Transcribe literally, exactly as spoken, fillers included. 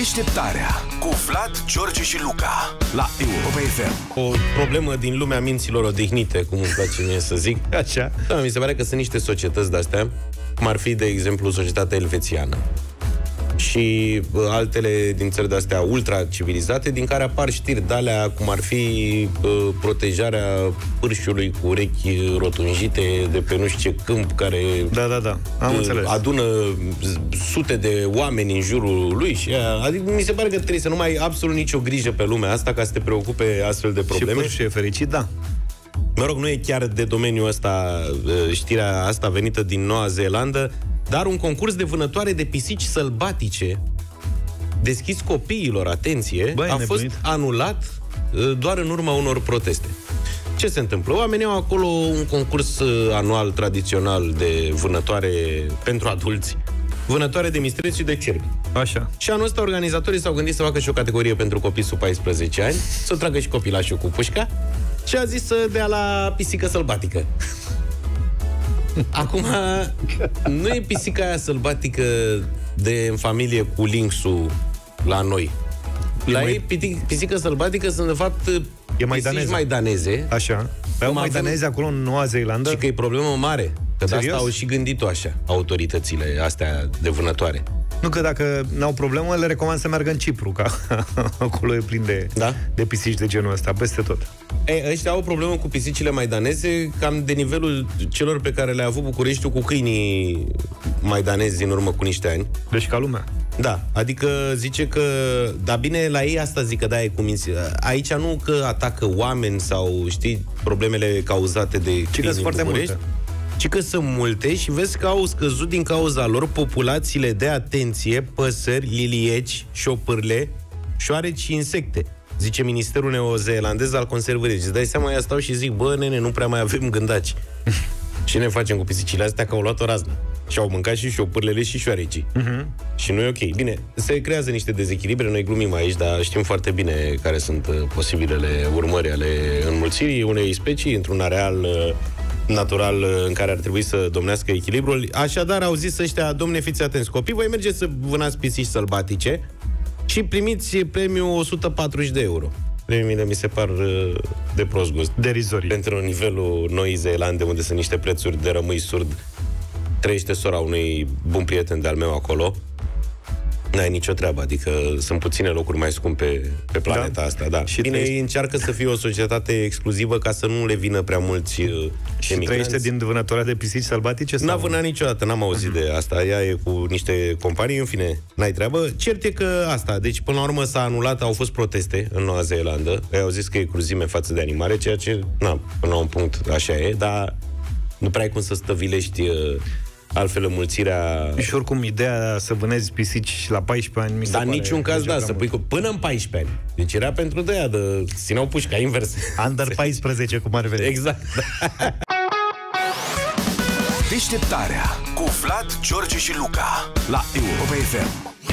Deșteptarea cu Vlad, George și Luca la Europa F M. O problemă din lumea minților odihnite, cum îmi place mie să zic. Așa. Da, mi se pare că sunt niște societăți de-astea, cum ar fi, de exemplu, societatea elvețiană și altele din țări de-astea ultra-civilizate, din care apar știri de-alea, cum ar fi uh, protejarea pârșiului cu urechi rotunjite de pe nu știu ce câmp, care Da, da, da, am uh, înțeles. adună sute de oameni în jurul lui și aia, adică mi se pare că trebuie să nu mai ai absolut nicio grijă pe lumea asta ca să te preocupe astfel de probleme. Și pârșul e fericit, da. Mă rog, nu e chiar de domeniul ăsta știrea asta venită din Noua Zeelandă, dar un concurs de vânătoare de pisici sălbatice deschis copiilor, atenție, Băi, a fost nebunit. anulat doar în urma unor proteste. Ce se întâmplă? Oamenii au acolo un concurs anual tradițional de vânătoare pentru adulți, vânătoare de mistreți și de cerbi. Așa. Și anul ăsta organizatorii s-au gândit să facă și o categorie pentru copii sub paisprezece ani, să o tragă și copilașul cu pușca și a zis să dea la pisică sălbatică. Acum, nu e pisica aia sălbatică de în familie cu lynxul la noi. La mai- ei, piti- pisică sălbatică sunt, de fapt, E mai pisici daneză. mai daneze. Așa. Păi au Cum mai avem- danezi acolo în Noua Zeelandă? Și că e problemă mare. Că de Serios? asta au și gândit-o așa, autoritățile astea de vânătoare. Nu, că dacă n-au problemă, le recomand să meargă în Cipru, că acolo e plin de, Da? de pisici de genul ăsta, peste tot. Ei, ăștia au o problemă cu pisicile maidaneze, cam de nivelul celor pe care le-a avut Bucureștiul cu câinii maidanezi în urmă cu niște ani. Deci ca lumea. Da, adică zice că... Dar bine, la ei asta zic că da, e cu minți. Aici nu că atacă oameni sau, știi, problemele cauzate de câini sunt în foarte București, multe. ci că sunt multe și vezi că au scăzut din cauza lor populațiile de, atenție, păsări, lilieci, șopârle, șoareci și insecte. Zice Ministerul Neozeelandez al Conservării. Îți dai seama, ia stau și zic, bă, nene, nu prea mai avem gândaci. Și ne facem cu pisicile astea, că au luat o raznă. Și au mâncat și șopârlele și șoarecii. Uh-huh. Și nu e ok. Bine, se creează niște dezechilibre, noi glumim aici, dar știm foarte bine care sunt uh, posibilele urmări ale înmulțirii unei specii într-un areal uh, natural uh, în care ar trebui să domnească echilibrul. Așadar, au zis ăștia, domne, fiți atenți, copii, voi mergeți să vânați pisici sălbatice și primiți premiul o sută patruzeci de euro. Premiile mi se par uh, de prost gust. Derizorii. Pentru nivelul Noii Zeelande, unde sunt niște prețuri de rămâi surd. Trăiește sora unui bun prieten de-al meu acolo. N-ai nicio treabă, adică sunt puține locuri mai scumpe pe planeta Da. asta, da. Și Bine, trăiește- ei încearcă să fie o societate exclusivă ca să nu le vină prea mulți uh, Și emigranți. trăiește din vânătoarea de pisici sălbatice? N-a sau? vânat niciodată, n-am auzit de asta. Ea e cu niște companii, în fine, n-ai treabă. Cert e că asta, deci până la urmă s-a anulat, au fost proteste în Noua Zeelandă. Ei au zis că e cruzime față de animale, ceea ce, na, până la un punct așa e, dar nu prea ai cum să stăvilești uh, altfel înmulțirea. Și oricum, ideea să vânezi pisici la paisprezece ani mi se Dar în pare niciun caz, da, deja să cam pui cu, până în paisprezece ani. Deci era pentru de aia, de țineau pușca invers. Under paisprezece, cum ar veni. Exact. Deșteptarea cu Vlad, George și Luca la Europa F M.